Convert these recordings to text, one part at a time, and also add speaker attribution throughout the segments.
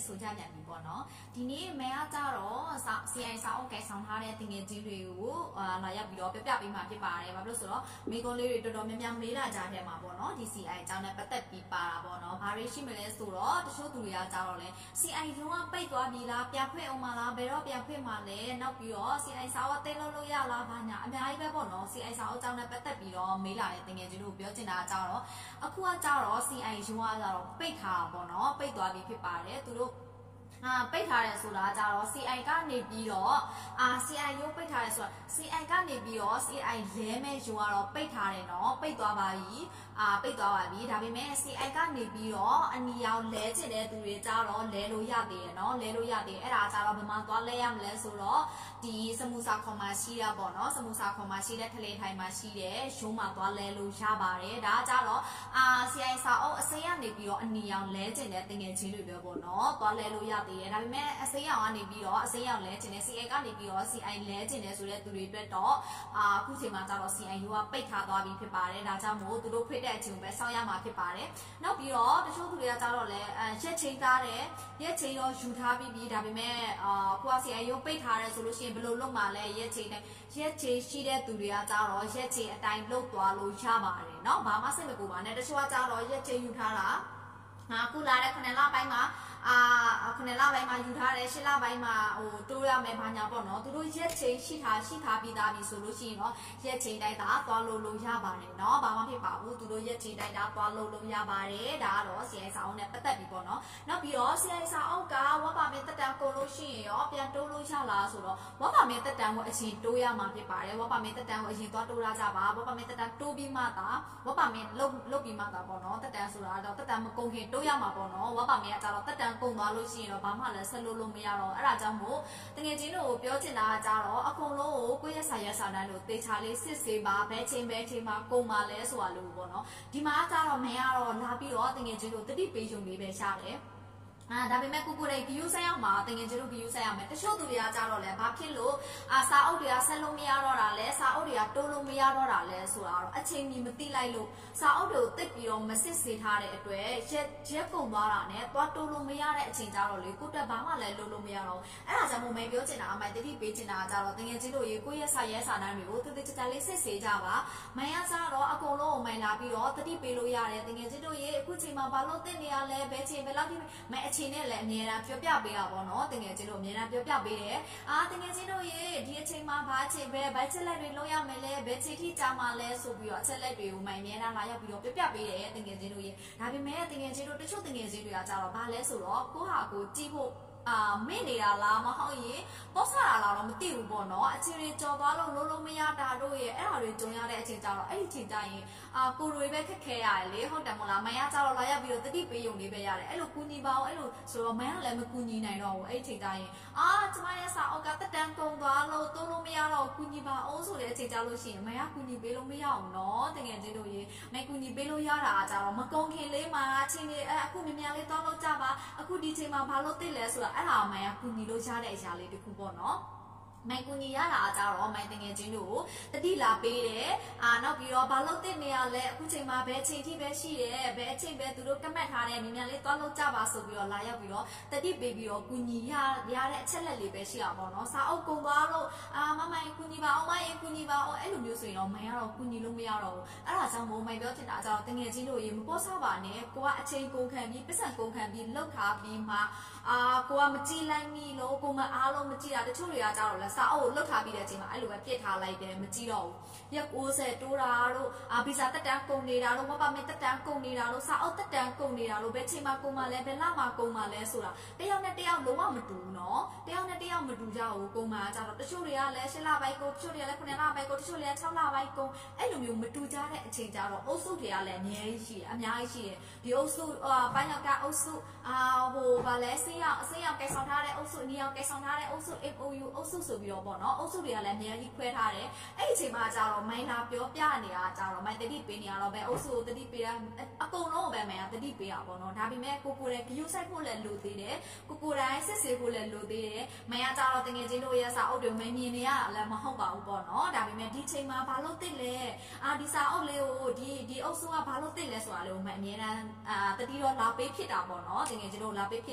Speaker 1: ဆိုကြပြန်ပြီပေါ့နော်ဒီနေ့မဲကကြတော့ CI စာအုပ်ကဲဆောင်ထားတဲ့တင်ငယ်ကြီးတွေကိုလာရောက်ပြီးတော့ပြပြပေးမှာဖြစ်ပါတယ်ဘာလို့ဆိုတော့မိကုန်းလေးတွေတော်တော်များများမေးလာကြတဲ့မှာပေါ့နော်ဒီ CI အကြောင်းနဲ့ပတ်သက်ပြီးပါတာပေါ့နော်ဘာတွေရှိမလဲဆိုတော့တချို့သူတွေကကြတော့လဲ CI ရုံးကပိတ်သွားပြီလားပြန်ဖွင့်အောင်မလားဘယ်တော့ပြန်ဖွင့်မှာလဲနောက်ပြီးတော့ CI စာအုပ်တင်လို့ရလားဘာညာအများကြီးပဲပေါ့နော် CI စာအုပ်အကြောင်းနဲ့ပတ်သက်ပြီးတော့မေးလာတဲ့တင်ငယ်ကြီးတို့ပြောချင်တာကြတော့အခုကကြတော့ CI ရုံးကကြတော့ပိတ်ထားတာပေါ့နော်ပိတ်သွားပြီဖြစ်ပါတယ်သူတို့ပိတ်ထားတယ်ဆိုတာကြတော့ CI ကနေပြီးတော့ CI ရုံးပိတ်ထားတယ်ဆိုတာ CI ကနေပြီးတော့ CI လဲမဲ့ရုံးကတော့ပိတ်ထားတယ်နော်ပိတ်သွားပါပြီပိတ်သွားပါပြီဒါပေမဲ့ CI ကနေပြီးတော့အနီရောင်လဲချင်တဲ့သူတွေကြတော့လဲလို့ရသေးတယ်နော်လဲလို့ရသေးတယ်အဲ့ဒါကြတော့ဘယ်မှာသွားလဲရမလဲဆိုတော့ဒီစမူစာခေါ်မှာရှိတာပေါ့နော်စမူစာခေါ်မှာရှိတဲ့ခလေးထိုင်မှာရှိတဲ့ရုံးမှာသွားလဲလို့ရပါတယ်ဒါကြတော့CI စာအုပ်အစိမ်းကနေပြီးတော့အနီရောင်လဲချင်တဲ့တင်ငယ်ချင်းတွေပဲပေါ့နော်သွားလဲလို့ရသေးတယ်ဒါပေမဲ့အစိမ်းရောင်ကနေပြီးတော့အစိမ်းရောင်လဲချင်တဲ့ CI ကနေပြီးတော့ CI လဲချင်တဲ့ဆိုတဲ့သူတွေအတွက်တော့အခုချိန်မှာကြတော့ CI ရုံးကပိတ်ထားသွားပြီဖြစ်ပါတယ်ဒါကြောင့်မို့သူတို့ဖိတ်တဲ့အချိန်ပဲစောင့်ရမှာဖြစ်ပါတယ်နောက်ပြီးတော့တချို့သူတွေကကြတော့လဲရက်ချိန်သားတယ်ရက်ချိန်တော့ယူထားပြီးပြီဒါပေမဲ့ကိုက CI ရုံးပိတ်ထားတယ်ဆိုလို့ရှိရင်ဘယ်လိုလုပ်မှာလဲရက်ချိန်ရှိတဲ့သူတွေကကြတော့ရက်ချိန်အတိုင်းလုပ်သွားလို့ရပါတယ်เนาะဘာမှစိတ်မကူပါနဲ့တချို့ကကြတော့ရက်ချိန်ယူထားတာခုလာတဲ့9လပိုင်းမှာ9လပိုင်းမှာယူထားတယ်10လပိုင်းမှာတိုးရမယ်ဘာညာပေါ့နော်သူတို့ရက်ချိန်ရှိထားပြီးသားပြီဆိုလို့ရှိရင်တော့ရက်ချိန်တိုင်းသာသွားလို့ရပါတယ်เนาะဘာမှဖြစ်ပါဘူးသူတို့ရက်ချိန်တိုင်းသာသွားလို့ရပါတယ်ဒါကတော့ CI စာအုပ်နဲ့ပတ်သက်ပြီးပေါ့နော်နောက်ပြီးတော့ CI စာအုပ်ကဝက်ပါမင်းတက်တန်ကုန်လို့ရှိရင်ရောပြန်တိုးလို့ရလားဆိုတော့ဝက်ပါမင်းတက်တန်ကိုအရင်တိုးရမှာဖြစ်ပါတယ်ဝက်ပါမင်းတက်တန်ကိုအရင်သွားတိုးရကြပါဝက်ပါမင်းတက်တန်တိုးပြီးမှသာဝက်ပါမင်းလုတ်ပြီးမှသာပေါ့နော်တက်တန်ဆိုတာတော့တက်တန်မကုန်ခင်တိုးရမှာပေါ့နော်ဝက်ပါမင်းကကြတော့တက်တန်ကုန်သွားလို့ရှိရင်တော့ဘာမှလည်းဆက်လို့မရတော့အဲ့ဒါကြောင့်မို့တကယ်ချင်းတို့ပြောချင်တာကကြတော့အကုန်လုံးကိုကိုယ့်ရဲ့ဆိုင်ရစာတန်းတို့တေချာလေးစစ်ဆေးပါဘဲချင်းမှာကုန်ပါလဲဆိုတာလို့ပေါ့နော်ဒီမှာကြတော့မင်းကတော့လာပြီးတော့တကယ်ချင်းတို့တတိပေးယုံလေးပဲရှာတယ်ဒါပေမဲ့ကိုကိုလေးဂယူဆိုင်ရမှာတကယ်ကျတို့ဂယူဆိုင်ရမယ်တချို့သူတွေကကြတော့လဲဘာဖြစ်လို့စာအုပ်တွေကဆက်လို့မရတော့တာလဲစာအုပ်တွေကတိုးလို့မရတော့တာလဲဆိုတာတော့အချိန်မီမသိလိုက်လို့စာအုပ်တွေကိုတိတ်ပြီးတော့မစစ်ဆေးထားတဲ့အတွက်ရက်ကုန်သွားတာနဲ့သွားတိုးလို့မရတဲ့အချိန်ကြတော့လေကိုတက်ဘာမှလည်းလုပ်လို့မရတော့အဲ့ဒါကြောင့်မို့မဲပြောချင်တာအမိုင်တတိပေးချင်တာကြတော့တကယ်ကျတို့ရေကိုရဲ့စာတန်းတွေကိုတိတိကျကျလေးစစ်ဆေးကြပါမိုင်ရကြတော့အကုန်လုံးကိုမိုင်လာပြီးတော့တတိပေးလို့ရတယ်တကယ်ကျတို့ရေအခုချိန်မှာဘာလို့တင်နေရလဲဘယ်ချိန်ဘယ်လောက်ဒီမဲအချိန်နဲ့လည်းအများအားပြောပြပေးတာပေါ့နော်တကယ်ချင်းတို့အများအားပြောပြပေးတယ်တကယ်ချင်းတို့ရေဒီအချိန်မှာဘာအချိန်ပဲဘယ်ချက်လက်တွေလုံးရမယ်လဲဘယ်ချိန်ထိကြာမှာလဲဆိုပြီးတော့အချက်လက်တွေကိုမိုင်အများအားလာရောက်ပြီးတော့ပြောပြပေးတယ်တကယ်ချင်းတို့ရေဒါပေမဲ့တကယ်ချင်းတို့တချို့တကယ်ချင်းတွေကကြတော့ဘာလဲဆိုတော့ကိုဟာကိုကြည့်ဖို့မင်းနေတာလားမဟုတ်ရင်ပေါ့ဆတာလားတော့မသိဘူးပေါ့နော်အချိန်တွေကြော်သွားလို့လုံးမရတာတို့ရဲ့အဲ့ဒါတွေကြုံရတဲ့အချိန်ကြတော့အဲ့ဒီချိန်ကျရင်ကိုတွေပဲခက်ခဲရတယ်လေဟုတ်တယ်မို့လားမန်ရကြတော့လာရပြီးတော့တတိပေးယုံလေးပဲရတယ်အဲ့လိုကူညီပါအောင်အဲ့လိုဆိုတော့မန်ကလည်းမကူညီနိုင်တော့ဘူးအဲ့ဒီချိန်ကျရင်ကျမရဲ့စာအုပ်ကတက်တန်းကုန်သွားလို့တိုးလို့မရတော့ကူညီပါအောင်ဆိုတဲ့အချိန်ကြလို့ရှိရင်မန်ကကူညီပေးလို့မရအောင်နော်တကယ်ချင်းတို့ရေမန်ကူညီပေးလို့ရတာကြတော့မကုန်ခင်လေးမှာအချိန်လေးအခုမြများလေးတောင်းလို့ကြပါအခုဒီချိန်မှာဘာလို့သိလဲဆိုတာအဲ့ဒါမှန်ကူညီလို့ရတဲ့အရာလေးတခုပေါ့နော်မိုင်ကူညီရတာကြတော့မိုင်တငယ်ချင်းတို့တတိလာပေးတယ်နောက်ပြီးတော့ဘာလို့တင်နေရလဲအခုချိန်မှာဘယ်ချိန်ထိပဲရှိတယ်ဘယ်အချိန်ပဲသူတို့ကတ်မှတ်ထားတယ်မြန်လေးသွားလို့ကြပါဆိုပြီးတော့လာရောက်ပြီးတော့တတိပေးပြီးတော့ကူညီရတဲ့အချက်လက်လေးပဲရှိအောင်ပေါ့နော်စာအုပ်ကုန်သွားလို့မမိုင်ကူညီပါအောင်မရင်ကူညီပါအောင်အဲ့လိုမျိုးဆိုရင်တော့မိုင်ကတော့ကူညီလို့မရတော့ဘူးအဲ့ဒါကြောင့်မို့မိုင်ပြောချင်တာကြတော့တငယ်ချင်းတို့ရေမပေါ်စားပါနဲ့ကိုကအချိန်ကုန်ခံပြီးပတ်စံကုန်ခံပြီးလောက်ထားပြီးမှကိုကမကြည့်လိုက်မိလို့ကိုမအားလုံးမကြည့်တာတချို့တွေကကြတော့လဲစာအုပ်ကိုလွတ်ထားပြီးတဲ့အချိန်မှာအဲ့လိုပဲပြစ်ထားလိုက်တယ်မကြည့်တော့ဘူးရက်90တိုးတာတို့ဗီဇာတက်တန်းကုန်နေတာတို့မပါမင်းတက်တန်းကုန်နေတာတို့စာအုပ်တက်တန်းကုန်နေတာတို့ဘယ်ချိန်မှာကုန်မှလဲဘယ်လမှာကုန်မှလဲဆိုတာတယောက်နဲ့တယောက်လုံးဝမတူဘူးနော်တယောက်နဲ့တယောက်မတူကြဘူးကုန်မှကြတော့တချို့တွေကလည်း10လပိုင်းကုန်တချို့တွေကလည်း9လပိုင်းကုန်တချို့တွေက6လပိုင်းကုန်အဲ့လိုမျိုးမတူကြတဲ့အချိန်ကြတော့အုပ်စုတွေကလည်းအများကြီးရှိတယ်ဒီအုပ်စုပိုင်းရောက်ကအုပ်စုဗာလဲအစိမ်းရောင်ကဲဆောင်ထားတဲ့အုပ်စုအနီရောင်ကဲဆောင်ထားတဲ့အုပ်စု MOU အုပ်စုဆိုပြီးတော့ပေါ့နော်အုပ်စုတွေကလည်းအများကြီးခွဲထားတယ်အဲ့ဒီအချိန်မှာကြတော့မိုင်လာပြောပြနေတာကြတော့မိုင်တတိပေးနေရတော့ပဲအုပ်စုကိုတတိပေးတာအကုန်လုံးကိုပဲမိုင်ကတတိပေးတာပေါ့နော်ဒါပေမဲ့ကိုယ်ဂယူဆိုင်ဖို့လည်းလိုသေးတယ်ကိုတိုင်းစစ်ဆေးဖို့လည်းလိုသေးတယ်မိုင်ကကြတော့တကယ်ချင်းတို့ရဲ့စာအုပ်တွေမမြင်နေရတာလည်းမဟုတ်ပါဘူးပေါ့နော်ဒါပေမဲ့ဒီချိန်မှာဘာလို့တစ်လဲဒီစာအုပ်လေးကိုဒီအုပ်စုကဘာလို့တစ်လဲဆိုတာလေးကိုမိုင်အများတန်းတတိတော့လာပေးဖြစ်တာပေါ့နော်တကယ်ချင်းတို့လာပေးဖြစ်တယ်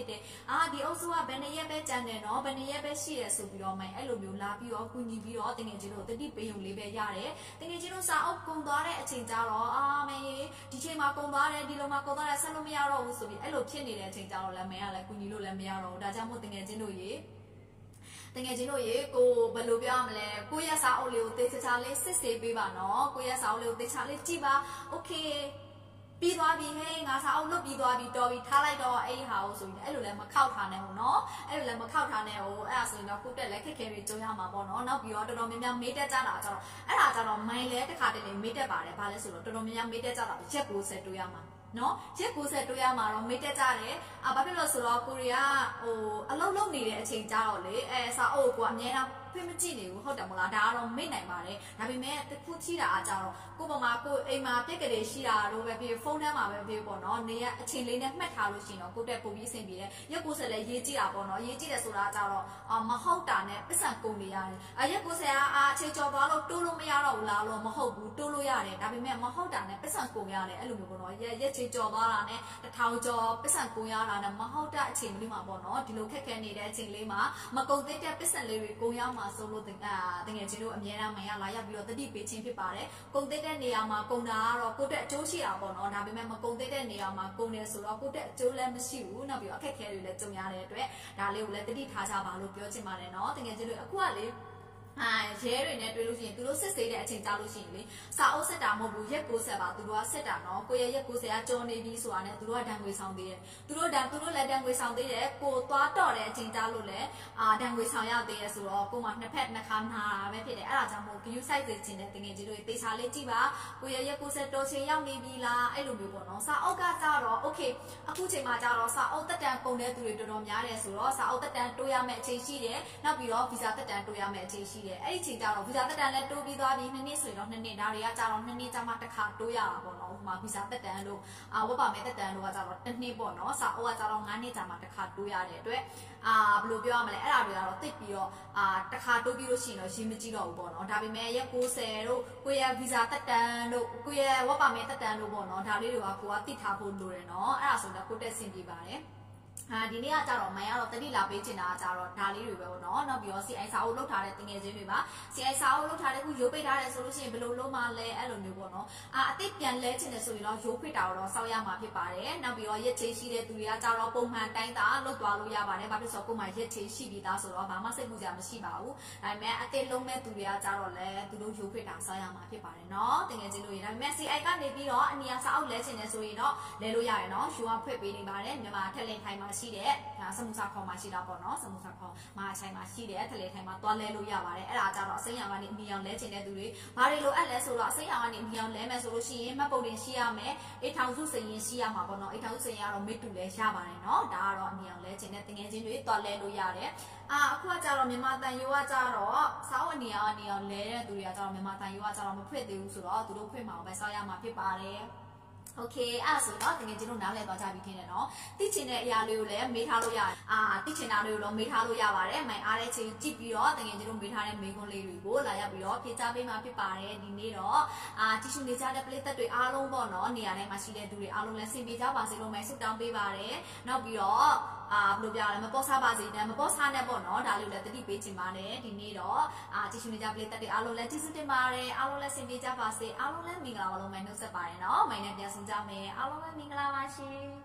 Speaker 1: ဒီအုပ်စုကဘယ်နှစ်ရက်ပဲကြံတယ်နော်ဘယ်နှစ်ရက်ပဲရှိရဆိုပြီးတော့မိုင်အဲ့လိုမျိုးလာပြီးတော့ကူညီပြီးတော့တကယ်ချင်းတို့တတိပေးုံလေးပဲရတယ်တကယ်ချင်းတို့စာအုပ်ကုန်သွားတဲ့အချိန်ကြတော့မေဒီချိန်မှာကုန်သွားတယ်ဒီလိုမှကုန်သွားတယ်ဆက်လို့မရတော့ဘူးဆိုပြီးအဲ့လိုဖြစ်နေတဲ့အချိန်ကြတော့လည်းမင်းကလည်းကူညီလို့လည်းမရတော့ဘူးဒါကြောင့်မို့တကယ်ချင်းတို့ရေတကယ်ချင်းတို့ရေကိုဘယ်လိုပြောရမလဲကိုရက်စာအုပ်လေးကိုတေချာလေးစစ်ဆေးပေးပါနော်ကိုရက်စာအုပ်လေးကိုတေချာလေးကြည့်ပါโอเคပြီးသွားပြီဟေးငါစာအုပ်လုပ်ပြီးသွားပြီတော်ပြီထားလိုက်တော့အဲ့ဒီဟာကိုဆိုရင်အဲ့လိုလည်းမခောက်ထားနဲ့ဘူးနော်အဲ့လိုလည်းမခောက်ထားနဲ့ဟိုအဲ့ဒါဆိုရင်တော့ကိုတက်လည်းခက်ခဲပြီးကြုံရမှာပေါ့နော်နောက်ပြီးတော့တော်တော်များများမေးတက်ကြတာကြတော့အဲ့ဒါကြတော့မိုင်းလဲတစ်ခါတည်းမေးတက်ပါတယ်ဘာလဲဆိုတော့တော်တော်များများမေးတက်ကြတာရက်90တွေ့ရမှာနော်ရက်90တွေ့ရမှာတော့မေးတက်ကြတယ်ဘာဖြစ်လို့ဆိုတော့ကိုရီးယားဟိုအလုံးလုံးနေတဲ့အချိန်ကြတော့လေစာအုပ်ကအများအားဖိမကြည့်နေဘူးဟုတ်တယ်မလားဒါကတော့မေ့နိုင်ပါတယ်ဒါပေမဲ့တစ်ခုချိတာအားကြတော့ကိုပေါ်မှာကိုအိမ်မှာပြက်ကလေးရှိတာတော့ပဲဖြစ်ဖုန်းထဲမှာပဲဖြစ်ပေါ့နော်နေရအချိန်လေးနဲ့မှတ်ထားလို့ရှိရင်တော့ကိုတက်ပုံပြီးအဆင်ပြေတယ်ရက်90လည်းရေးကြည့်တာပေါ့နော်ရေးကြည့်တယ်ဆိုတာကြတော့မဟုတ်တာနဲ့ပတ်စံကုန်နေရတယ်ရက်90ကအချိန်ကျော်သွားလို့တိုးလို့မရတော့ဘူးလားလို့မဟုတ်ဘူးတိုးလို့ရတယ်ဒါပေမဲ့မဟုတ်တာနဲ့ပတ်စံကုန်ရတယ်အဲ့လိုမျိုးပေါ့နော်ရက်ချိန်ကျော်သွားတာနဲ့1000ကျော်ပတ်စံကုန်ရတာနဲ့မဟုတ်တဲ့အချိန်လေးမှာပေါ့နော်ဒီလိုခက်ခဲနေတဲ့အချိန်လေးမှာမကုန်သေးတဲ့ပတ်စံလေးတွေကုန်ရမှာဆိုလို့တကယ်ချင်းတို့အများအားမရလာရပြီးတော့တတိပေးခြင်းဖြစ်ပါတယ်ကုန်သေးတဲ့နေရာမှာကုန်တာကတော့ကိုယ့်တက်အကျိုးရှိတာပေါ့နော်ဒါပေမဲ့မကုန်သေးတဲ့နေရာမှာကုန်တယ်ဆိုတော့ကိုယ့်တက်အကျိုးလည်းမရှိဘူးနောက်ပြီးတော့အခက်အခဲတွေလည်းကြုံရတဲ့အတွက်ဒါလေးကိုလည်းတတိထားကြပါလို့ပြောချင်ပါတယ်နော်တကယ်ချင်းတို့အခုကလေရဲတွေနဲ့တွေ့လို့ရှိရင်သူတို့စစ်ဆေးတဲ့အချိန်ကြာလို့ရှိရင်လေစာအုပ်စစ်တာမဟုတ်ဘူးရက်90ပါသူတို့ကစစ်တာနော်ကိုရက်90ကကြောနေပြီဆိုတာနဲ့သူတို့ကဒဏ်ငွေဆောင်သေးတယ်သူတို့လည်းဒဏ်ငွေဆောင်သေးတယ်ကိုသွားတော့တဲ့အချိန်ကြာလို့လည်းဒဏ်ငွေဆောင်ရသေးတယ်ဆိုတော့ကိုမှနှစ်ဖက်နှစ်ခါနာတာပဲဖြစ်တယ်အဲ့ဒါကြောင့်မို့ view site တွေချင်းတဲ့တကယ်ကြီးတို့တေချာလေးကြည့်ပါကိုရက်90တော်ချင်းရောက်နေပြီလားအဲ့လိုမျိုးပေါ့နော်စာအုပ်ကကြတော့ okay အခုချိန်မှာကြတော့စာအုပ်တက်တန်ကုန်တဲ့သူတွေတော်တော်များတယ်ဆိုတော့စာအုပ်တက်တန်တိုးရမယ့်အချိန်ရှိတယ်နောက်ပြီးတော့ visa တက်တန်တိုးရမယ့်အချိန်ရှိတယ်အဲ့ဒီချိန်ကြတော့ဗီဇာတက်တန်လည်းတိုးပြီးသွားပြီး2နှစ်ဆိုရင်တော့2နှစ်ဒါတွေကကြတော့2နှစ်ကြာမှတစ်ခါတိုးရတာပေါ့နော်ဥပမာဗီဇာတက်တန်လို့ဝတ်ပါမယ်တက်တန်လို့ကကြတော့1နှစ်ပေါ့နော်စာအုပ်ကကြတော့9နှစ်ကြာမှတစ်ခါတိုးရတဲ့အတွက်ဘယ်လိုပြောရမလဲအဲ့ဒါတွေကတော့တိတ်ပြီးတော့တစ်ခါတိုးပြီးလို့ရှိရင်တော့ရှင်းမကြည့်တော့ဘူးပေါ့နော်ဒါပေမဲ့ရက်90တို့ကိုရဗီဇာတက်တန်တို့ကိုရဝတ်ပါမယ်တက်တန်လို့ပေါ့နော်ဒါလေးတွေကကိုကတိထားဖို့လိုတယ်နော်အဲ့ဒါဆိုတော့ကိုတက်ဆင်ပြပါတယ်ဒီနေ့ကကြတော့မိုင်ကတော့တတိလာပေးချင်တာကြတော့ဒါလေးတွေပဲပေါ့နော်နောက်ပြီးတော့ CI စာအုပ်လောက်ထားတဲ့တင်ငယ်ချင်းတွေပါ CI စာအုပ်လောက်ထားတဲ့ခုရိုးပိတ်ထားတယ်ဆိုလို့ရှိရင်ဘယ်လိုလုပ်မှလဲအဲ့လိုမျိုးပေါ့နော်အတိတ်ပြန်လဲချင်တယ်ဆိုရင်တော့ရိုးပိတ်တာတော့စောက်ရမှာဖြစ်ပါတယ်နောက်ပြီးတော့ရက်ချေရှိတဲ့သူတွေကကြတော့ပုံမှန်တိုင်းတာလွတ်သွားလို့ရပါတယ်ဘာဖြစ်လို့ဆိုကိုမှရက်ချေရှိပြီးသားဆိုတော့ဘာမှစိတ်ပူစရာမရှိပါဘူးဒါပေမဲ့အတိတ်လုံးမဲ့သူတွေကကြတော့လဲသူတို့ရိုးပိတ်တာစောက်ရမှာဖြစ်ပါတယ်နော်တင်ငယ်ချင်းတို့တွေဒါပေမဲ့ CI ကနေပြီးတော့အနီယာစာအုပ်လဲချင်တယ်ဆိုရင်တော့လဲလို့ရတယ်နော်ယူကဖွင့်ပေးနေပါတယ်မြန်မာထက်လင်ထိုင်မှာရှိတဲ့စမှုစာခေါ်မှာရှိတာပေါ့နော်စမှုစာခေါ်မှာအချိန်မှာရှိတဲ့ထလေထိုင်မှာသွားလဲလို့ရပါတယ်အဲ့ဒါကြတော့အစိမ်းရောင်ကနေအမီရောင်လဲချင်တဲ့သူတွေဘာတွေလိုအပ်လဲဆိုတော့အစိမ်းရောင်ကနေအမီရောင်လဲမယ်ဆိုလို့ရှိရင်မှတ်ပုံတင်ရှိရမယ်အိတ်ထောင်စုစရင်ရှိရမှာပေါ့နော်အိတ်ထောင်စုစရင်ကတော့မိတူလဲရပါတယ်နော်ဒါကတော့အမီရောင်လဲချင်တဲ့တငယ်ချင်းတွေသွားလဲလို့ရတယ်အခုကကြတော့မြန်မာတန်ရိုးကကြတော့စောင်းအနေရောလဲတဲ့သူတွေကကြတော့မြန်မာတန်ရိုးကကြတော့မဖွင့်သေးဘူးဆိုတော့သူတို့ဖွင့်မှာပဲစောက်ရမှာဖြစ်ပါတယ်โอเคအဲ့ဆိုတော့တကယ်ချင်းတို့နားလည်သွားကြပြီထင်တယ်နော်သိချင်တဲ့အရာလေးကိုလည်းမေးထားလို့ရတယ်သိချင်တာလေးကိုတော့မေးထားလို့ရပါတယ်မိုင်အားတဲ့ချိန်ကြည့်ပြီးတော့တကယ်ချင်းတို့မေးထားတဲ့မေးခွန်းလေးတွေကိုလာရောက်ပြီးတော့ဖြေချပေးမှာဖြစ်ပါတယ်ဒီနေ့တော့တ िश ူနေကြတဲ့ပရိသတ်တွေအားလုံးပေါ့နော်နေရာတိုင်းမှာရှိတဲ့သူတွေအားလုံးလည်းဆင်ပြေကြပါစေလို့မယ်ဆုတောင်းပေးပါတယ်နောက်ပြီးတော့ဘယ်လိုပြောရလဲမပေါ်စားပါစေနဲ့မပေါ်စားနဲ့ပေါ့နော်ဒါလေးကိုလည်းတတိပေးချင်ပါတယ်ဒီနေ့တော့တ िश ူနေကြပရိသတ်တွေအားလုံးလည်းကျေးဇူးတင်ပါတယ်အားလုံးလည်းဆင်ပြေကြပါစေအားလုံးလည်းမင်္ဂလာပါလို့မယ်နှုတ်ဆက်ပါတယ်နော်မိုင်နဲ့ပြန်ဆောင်ကြမယ်အားလုံးပဲမင်္ဂလာပါရှင်